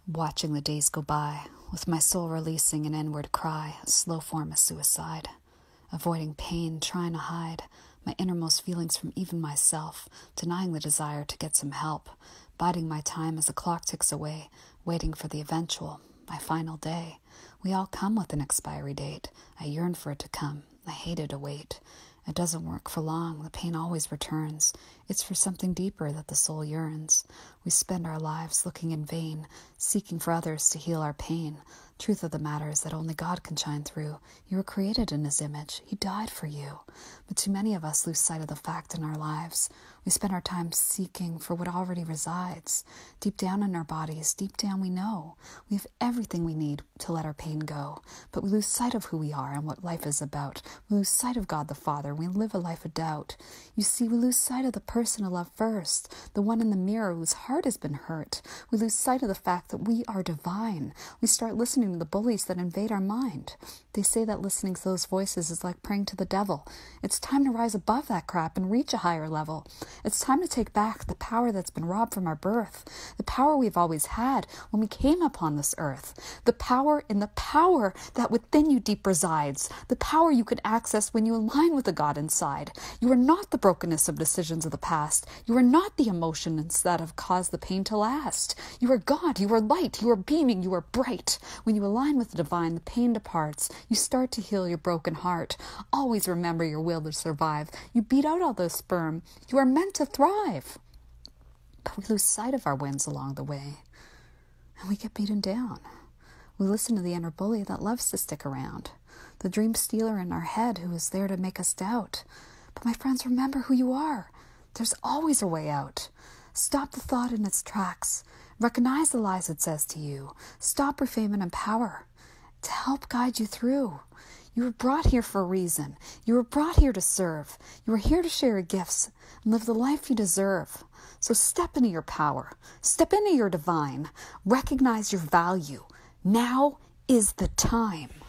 Watching the days go by, with my soul releasing an inward cry, a slow form of suicide. Avoiding pain, trying to hide my innermost feelings from even myself, denying the desire to get some help, biding my time as the clock ticks away, waiting for the eventual, my final day. We all come with an expiry date. I yearn for it to come. I hated to wait. It doesn't work for long. The pain always returns. It's for something deeper that the soul yearns. We spend our lives looking in vain, seeking for others to heal our pain. Truth of the matter is that only God can shine through. You were created in His image. He died for you. But too many of us lose sight of the fact in our lives. We spend our time seeking for what already resides. Deep down in our bodies, deep down we know. We have everything we need to let our pain go. But we lose sight of who we are and what life is about. We lose sight of God the Father. We live a life of doubt. You see, we lose sight of the person to love first, the one in the mirror whose heart has been hurt. We lose sight of the fact that we are divine. We start listening to the bullies that invade our mind. They say that listening to those voices is like praying to the devil. It's time to rise above that crap and reach a higher level. It's time to take back the power that's been robbed from our birth, the power we've always had when we came upon this earth, the power in the power that within you deep resides, the power you can access when you align with the God inside. You are not the brokenness of decisions of the past. You are not the emotions that have caused the pain to last. You are God. You are light. You are beaming. You are bright. When you align with the divine, the pain departs. You start to heal your broken heart. Always remember your will to survive. You beat out all those sperm. You are meant to thrive. But we lose sight of our wins along the way. And we get beaten down. We listen to the inner bully that loves to stick around. The dream stealer in our head who is there to make us doubt. But my friends, remember who you are. There's always a way out. Stop the thought in its tracks. Recognize the lies it says to you. Stop reframing and power to help guide you through. You were brought here for a reason. You were brought here to serve. You are here to share your gifts and live the life you deserve. So step into your power. Step into your divine. Recognize your value. Now is the time.